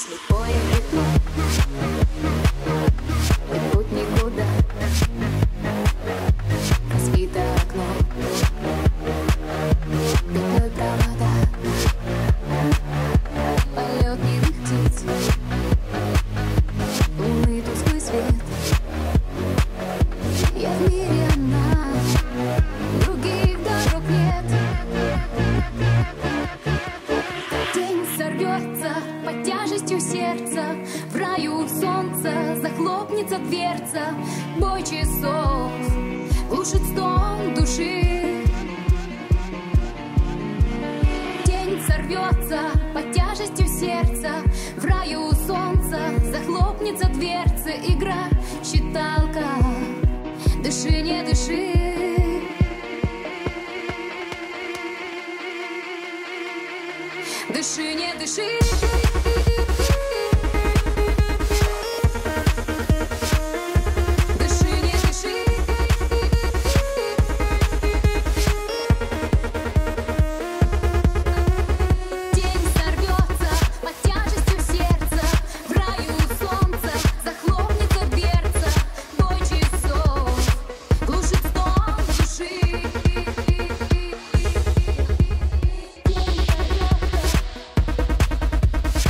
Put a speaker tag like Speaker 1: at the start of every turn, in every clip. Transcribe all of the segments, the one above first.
Speaker 1: Слепое пятно, и путь никуда, разбито окно, петлей провода, полет нежных птиц, лунный тусклый свет. Я в мире одна, других дорог нет. День сорвется под тяжестью сердца, в раю солнца захлопнется дверца. Бой часов глушит стон души. День сорвется под тяжестью сердца, в раю солнца захлопнется дверца. Игра, считалка, дыши, не дыши. Дыши, не дыши. Дыши, не дыши. День сорвется под тяжестью сердца, в раю солнца захлопнется дверца. Бой часов глушит стон души. День сорвется.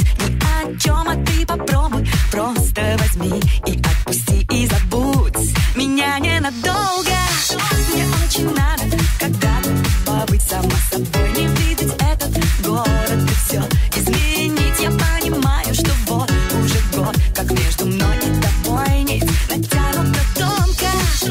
Speaker 2: думать ни о чем, а ты попробуй. Просто возьми и отпусти, и забудь меня ненадолго. Мне очень надо когда-то побыть сама собой, не видеть этот город и все изменить. Я понимаю, что вот уже год, как между мной и тобой нить натянута тонко.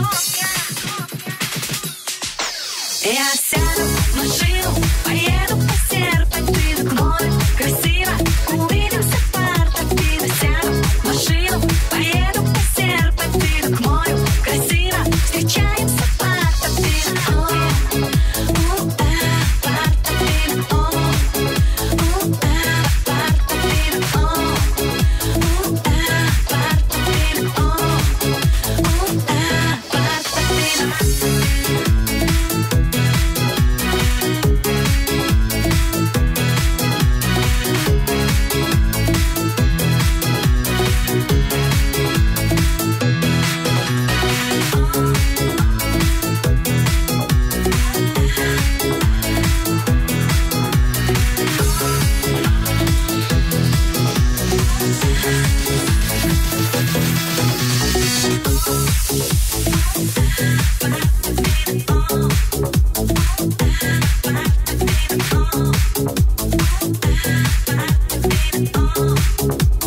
Speaker 2: Я сяду в машину, поеду по серпантину к морю. Красиво увидимся в Порто-Фино. Сяду в машину, поеду по серпантину к морю. Красиво встречаемся в Порто-Фино. Порто-Фино, Порто-Фино, oh.